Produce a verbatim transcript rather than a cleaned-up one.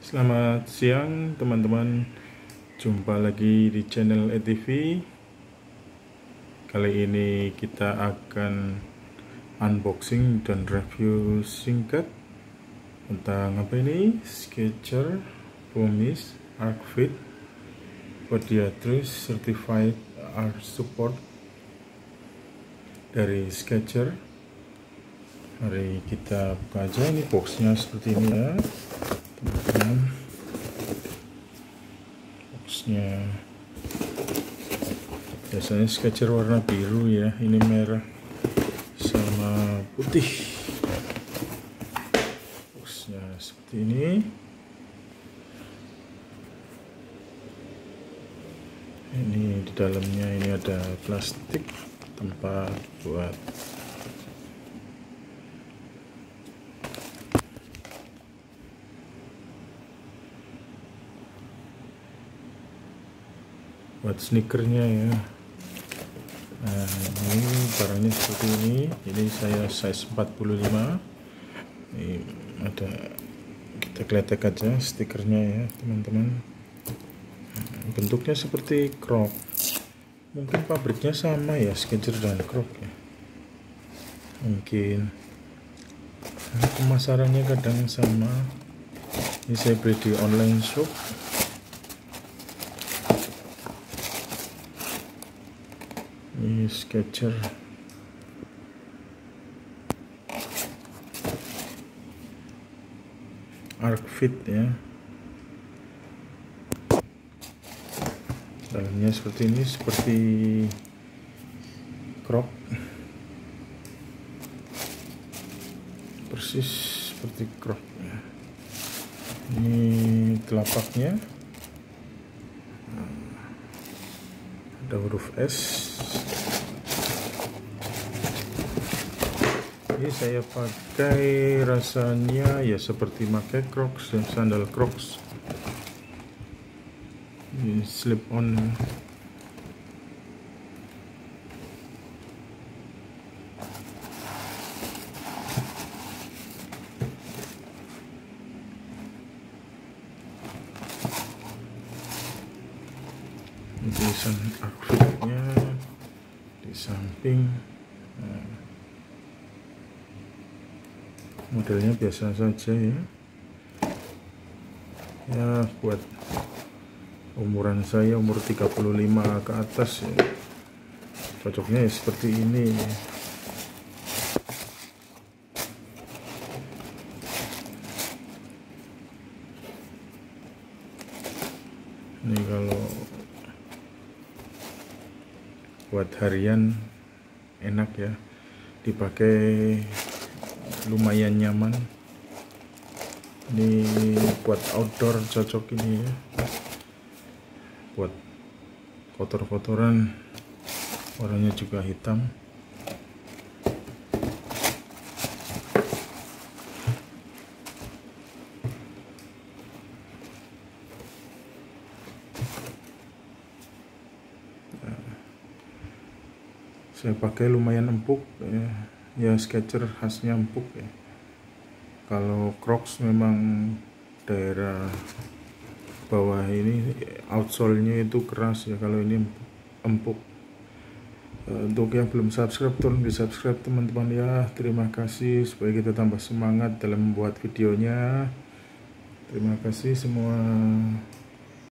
Selamat siang teman-teman, jumpa lagi di channel E T V. Kali ini kita akan unboxing dan review singkat tentang apa ini, Skechers Promise Arch Fit Podiatrist Certified Arch Support dari Skechers. Mari kita buka aja. Ini boxnya seperti ini ya teman-teman. Boxnya biasanya Skechers warna biru ya, ini merah sama putih. Boxnya seperti ini. Ini di dalamnya ini ada plastik tempat buat buat sneakernya ya. Nah, ini barangnya seperti ini. Ini saya size empat puluh lima. Ini ada, kita kletek aja stikernya ya teman-teman. Bentuknya seperti Crocs. Mungkin pabriknya sama ya, Skechers dan Crocs ya. Mungkin pemasarannya kadang sama. Ini saya beli di online shop. Ini Skechers Arch Fit ya. Dalamnya seperti ini, seperti Crocs, persis seperti Crocs ya. Ini telapaknya ada huruf S. Ini saya pakai rasanya ya seperti pakai Crocs dan sandal Crocs. Ini slip on. Tulisan Arch Fit-nya di samping. Nah, modelnya biasa saja ya. Ya buat umuran saya, umur tiga puluh lima ke atas ya, cocoknya ya seperti ini. Ini kalau buat harian enak ya, dipakai lumayan nyaman. Ini buat outdoor cocok ini ya, buat kotor-kotoran, warnanya juga hitam. Saya pakai lumayan empuk ya, ya Skechers khasnya empuk ya. Kalau Crocs memang daerah bawah ini outsole-nya itu keras ya, kalau ini empuk. Untuk yang belum subscribe, tolong di subscribe teman-teman ya. Terima kasih, supaya kita tambah semangat dalam membuat videonya. Terima kasih semua.